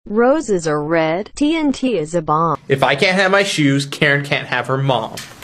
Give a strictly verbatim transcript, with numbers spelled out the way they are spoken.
Roses are red, T N T is a bomb. If I can't have my shoes, Karen can't have her mom.